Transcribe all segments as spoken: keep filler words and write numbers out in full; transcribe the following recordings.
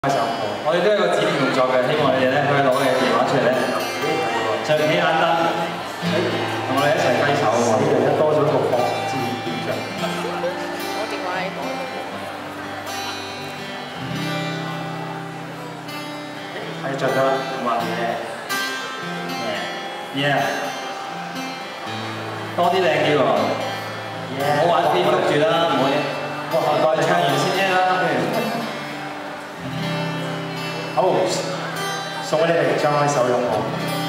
一首歌，我哋都有個指定動作嘅，希望你哋咧可以攞你嘅電話出嚟咧，就起眼燈，同我哋一齊揮手喎。呢度多咗個學字點着。 我電話喺度。 係着咗啦，咁啊嘢，yeah， 多啲靚啲喎，唔好玩飛碌住啦，唔好，我哋唱完先聽啦。 好，送俾你哋張開手擁抱。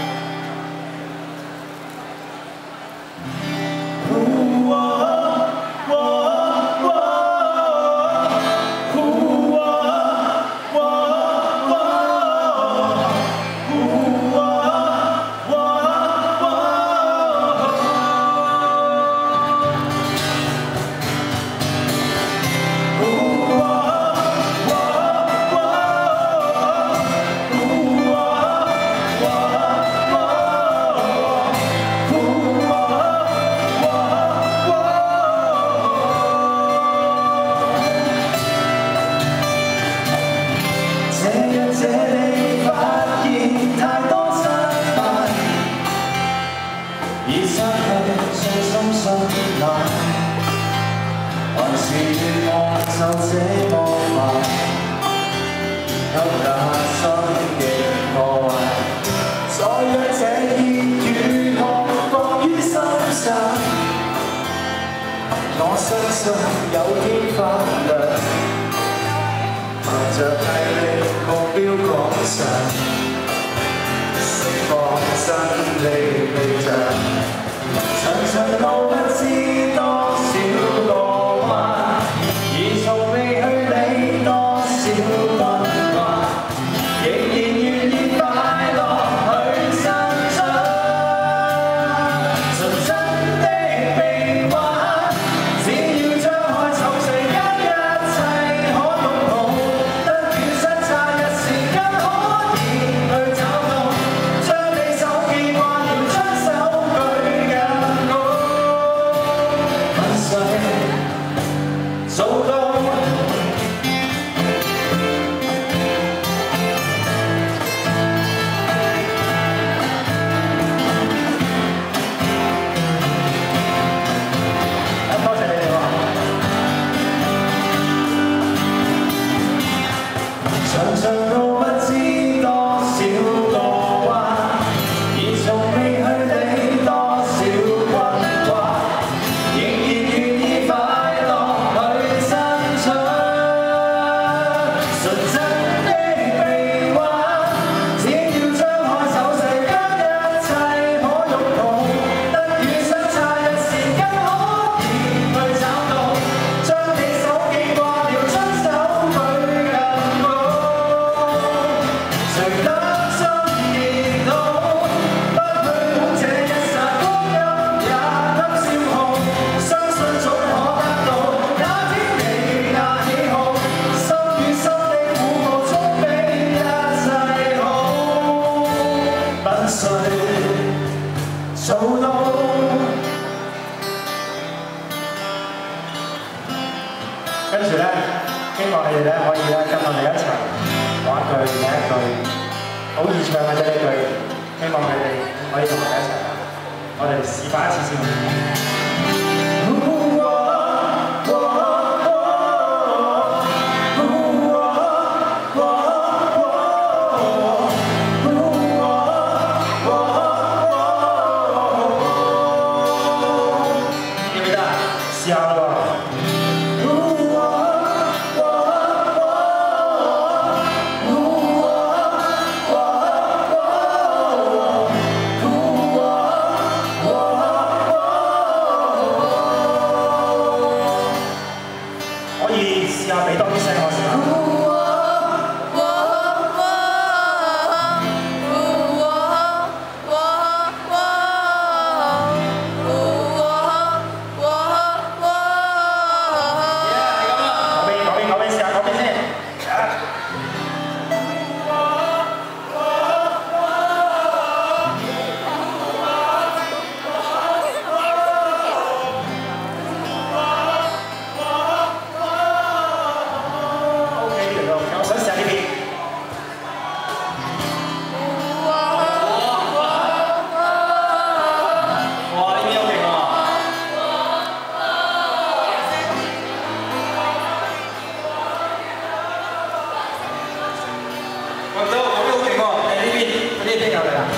還是願望就這麼快，給那心境破壞。再讓這熱與痛放於心上，我相信有天發亮，憑着毅力目標趕上，釋放真理理象。長長路不知多少個彎，而從未去理多少關懷，仍然願意快樂去生長。純真的臂彎，只要張開就世間一切可擁抱，得與失差一時間可以去找到，將你手記掛了，將手舉緊。 做到，多謝你哋喎。長長路不知多少個彎，而從未去理多少關懷，仍然願意快。 做到，跟住咧，希望你哋咧可以咧跟我哋一齊講一句另一句，好易唱嘅啫呢句，希望你哋可以同我哋一齊，我哋示範一次先。 試下喎。記唔記得？ 呢啲有嚟啦。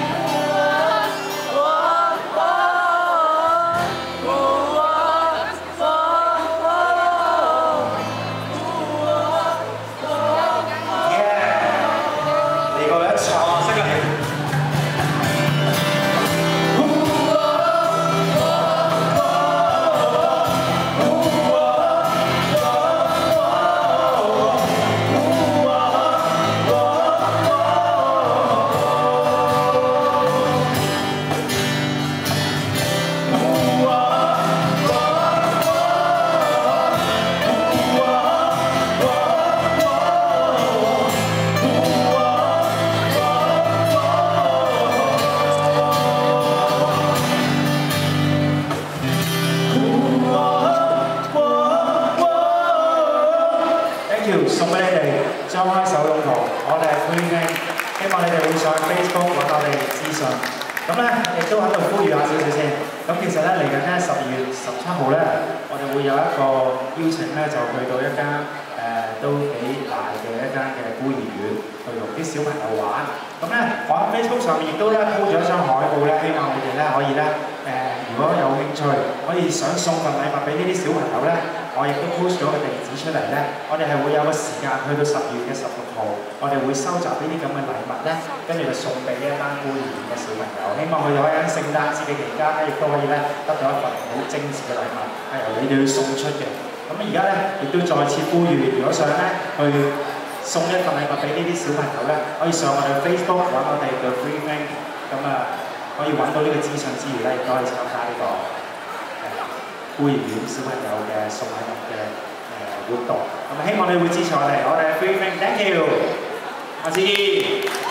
送俾你哋，張開手擁抱，我哋係 Freeman， 希望你哋會上 Facebook 揾我哋資訊。咁咧，亦都喺度呼籲下少少先。咁其實咧，嚟緊咧十二月十七號咧，我哋會有一個邀請咧，就去到一間誒、呃、都幾大嘅一間嘅孤兒院，去同啲小朋友玩。咁咧，我喺 Facebook 上面亦都咧 po 咗一張海報咧，希望你哋咧可以咧誒、呃，如果有興趣，可以想送份禮物俾呢啲小朋友咧。 我亦都 post 咗個地址出嚟咧，我哋係會有個時間去到十月嘅十六號，我哋會收集呢啲咁嘅禮物咧，跟住就送俾一班孤兒院嘅小朋友，希望佢哋可以喺聖誕節嘅期間咧，亦都可以咧得到一份好精緻嘅禮物，係由你哋去送出嘅。咁而家咧亦都再次呼籲，如果想咧去送一份禮物俾呢啲小朋友咧，可以上我哋 Facebook 揾我哋嘅 Freeman， 咁啊可以揾到呢個資訊之餘咧，亦都可以參加呢個。 孤兒院小朋友嘅送禮物嘅誒活動，咁希望你會支持我哋，我哋係 Freeman，thank you，下次見。